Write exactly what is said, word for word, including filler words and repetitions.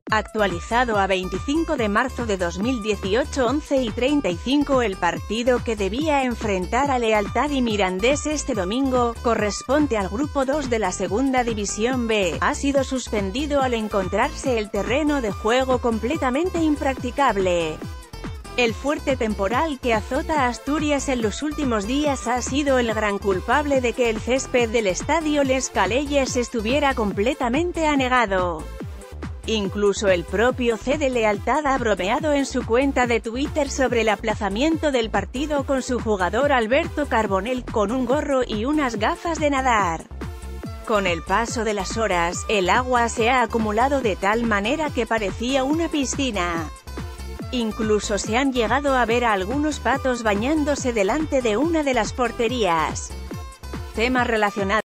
Actualizado a veinticinco de marzo de dos mil dieciocho, once y treinta y cinco. El partido que debía enfrentar a Lealtad y Mirandés este domingo, corresponde al Grupo dos de la Segunda División B, ha sido suspendido al encontrarse el terreno de juego completamente impracticable. El fuerte temporal que azota a Asturias en los últimos días ha sido el gran culpable de que el césped del estadio Les Calelles estuviera completamente anegado. Incluso el propio C de Lealtad ha bromeado en su cuenta de Twitter sobre el aplazamiento del partido con su jugador Alberto Carbonell con un gorro y unas gafas de nadar. Con el paso de las horas, el agua se ha acumulado de tal manera que parecía una piscina. Incluso se han llegado a ver a algunos patos bañándose delante de una de las porterías. Tema relacionado